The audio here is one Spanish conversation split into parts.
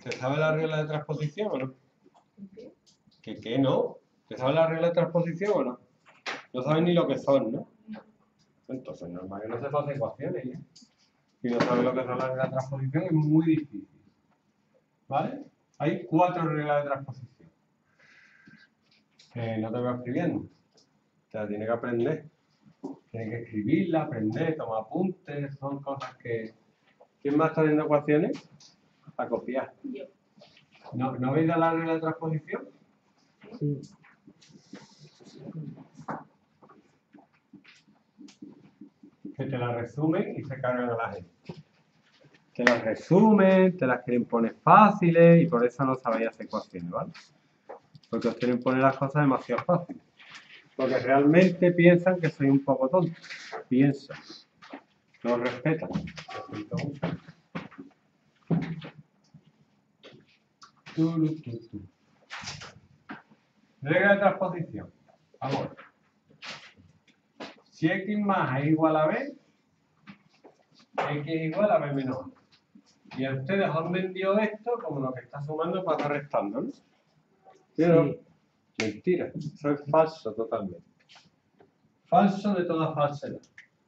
¿Te sabes la regla de transposición o no? ¿Qué no? ¿Te sabes la regla de transposición o no? No sabes ni lo que son, ¿no? No. Entonces, normal que no se pasen ecuaciones, ¿eh? Si no sabes lo que son las reglas de transposición, es muy difícil. ¿Vale? Hay 4 reglas de transposición. No te voy escribiendo. Te la tienes que aprender. Tienes que escribirla, aprender, tomar apuntes. Son cosas que... ¿Quién más está haciendo ecuaciones? A copiar. Yo. ¿No veis la regla de transposición? Sí. Que te la resumen y se cargan a la gente. Te las resumen, te las quieren poner fáciles y por eso no sabéis hacer ecuaciones, ¿vale? Porque os quieren poner las cosas demasiado fáciles. Porque realmente piensan que soy un poco tonto. Piensan. No os respetan. Lo siento mucho. Regla de transposición. Vamos. Si x más es igual a b, x es igual a b menos a. Y a ustedes han vendido esto como lo que está sumando para estar restando, ¿no? ¿Sí o no? Sí. Mentira. Eso es falso totalmente. Falso de toda falsedad.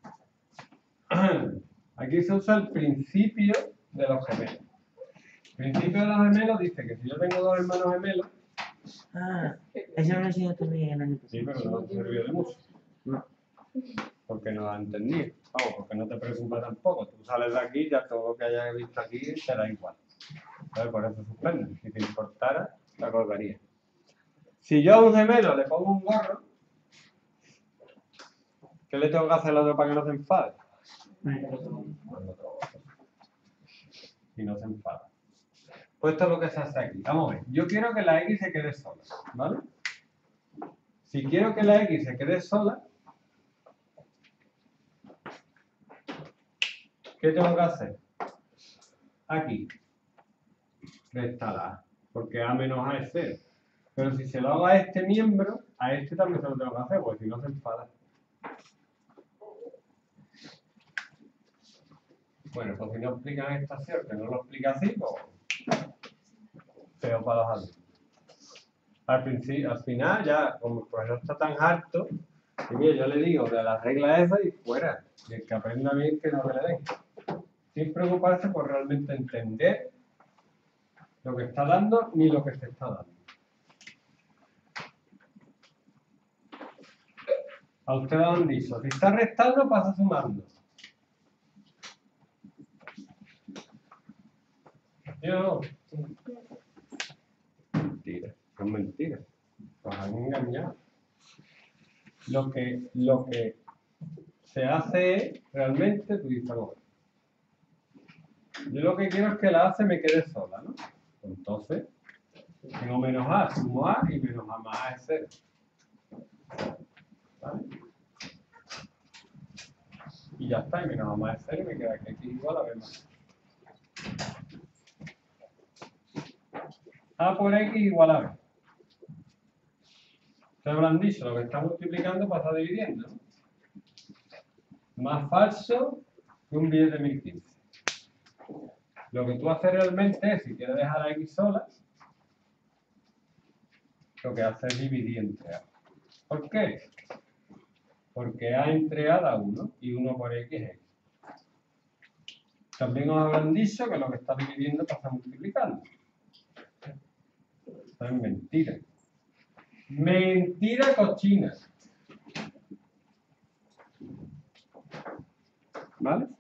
Aquí se usa el principio de los gemelos. El principio de los gemelos dice que si yo tengo 2 hermanos gemelos, Ah, eso me lo enseñó también el año sí, pasado. pero no te sirvió de mucho. No. Porque no lo has entendido. Vamos, porque no te preocupa tampoco. Tú sales de aquí, ya todo lo que hayas visto aquí te da igual. ¿Sabes? Por eso suspende. Si te importara, te acordarías. Si yo a un gemelo le pongo un gorro, ¿qué le tengo que hacer al otro para que no se enfade? Ponerle otro gorro. Y no se enfada. Pues esto es lo que se hace aquí. Vamos a ver. Yo quiero que la X se quede sola, ¿vale? Si quiero que la X se quede sola, ¿qué tengo que hacer? Aquí. Restar la A. Porque A menos A es 0. Pero si se lo hago a este miembro, a este también se lo tengo que hacer, porque si no se enfada. Bueno, pues si no explican esta acción, que no lo explica así, pues feo para los alumnos. Al principio, al final, ya, como el profesor está tan harto, y mira, yo le digo de la regla esa y fuera. Y el que aprenda bien, que no le den. Sin preocuparse por realmente entender lo que está dando ni lo que se está dando. A ustedes han dicho, si está restando, pasa sumando. Yo no. Mentira, son mentiras. Nos han engañado. Lo que se hace es, realmente, tú dices, bueno, yo lo que quiero es que la A se me quede sola, ¿no? Entonces, tengo menos A, sumo A y menos A más A es 0. ¿Vale? Y ya está, y menos A más es 0 y me queda que X igual a B más. A por X igual a B. Ustedes habrán dicho, lo que está multiplicando pasa dividiendo, ¿no? Más falso que un billete de 1015. Lo que tú haces realmente es, si quieres dejar a X sola, lo que haces es dividir entre A. ¿Por qué? Porque A entre A da 1 y 1 por X es X. También os habrán dicho que lo que está dividiendo pasa multiplicando. Eso es mentira. Mentira cochina. ¿Vale?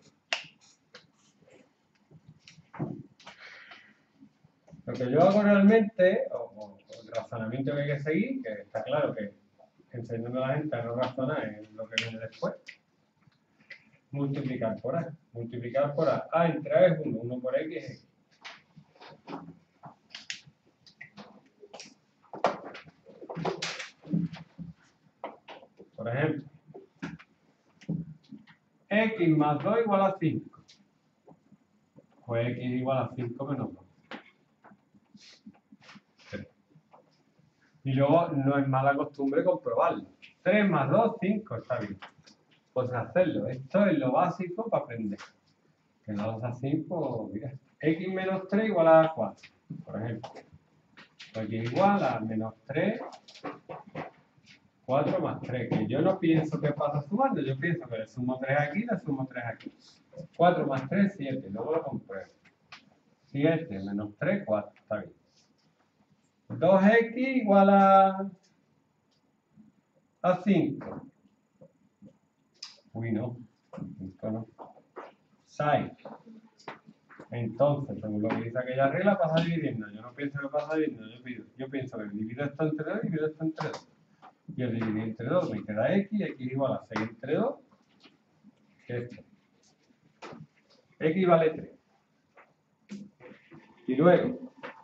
Lo que yo hago realmente, o el razonamiento que hay que seguir, que está claro que enseñando a la gente a no razonar en lo que viene después, multiplicar por A. Multiplicar por A. A entre A es 1, 1 por X es X. Por ejemplo, X más 2 igual a 5. Pues X igual a 5 menos 2. Y luego no es mala costumbre comprobarlo. 3 más 2, 5, está bien. Pues hacerlo. Esto es lo básico para aprender. Que no lo haces así, pues mira, x menos 3 igual a 4, por ejemplo. X igual a menos 3, 4 más 3, que yo no pienso que pasa sumando, yo pienso que le sumo 3 aquí, le sumo 3 aquí. 4 más 3, 7, luego lo compruebo. 7 menos 3, 4, está bien. 2x igual a 5. Uy, no. 5 no. 6. Entonces, según lo que dice aquella regla, pasa dividiendo. Yo no pienso que pasa dividiendo, yo pienso que divido esto entre 2 y divido esto entre 2. Y el dividir entre 2 me queda x igual a 6 entre 2, que es esto. X vale 3. Y luego,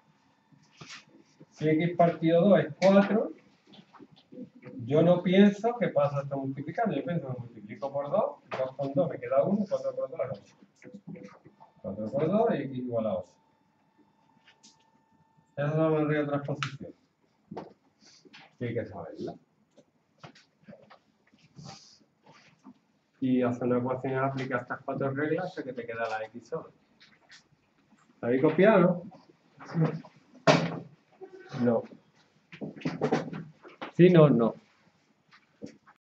si x partido 2 es 4, yo no pienso que pasa esto multiplicando, yo pienso que multiplico por 2, 2 con 2 me queda 1, 4 por 2 es 8. 4 por 2 y x igual a 8. Esa es la regla de transposición. Y hay que saberla. Y hacer una ecuación y aplicar estas 4 reglas hasta que te queda la x sola. ¿La habéis copiado? No. Sí, no, no.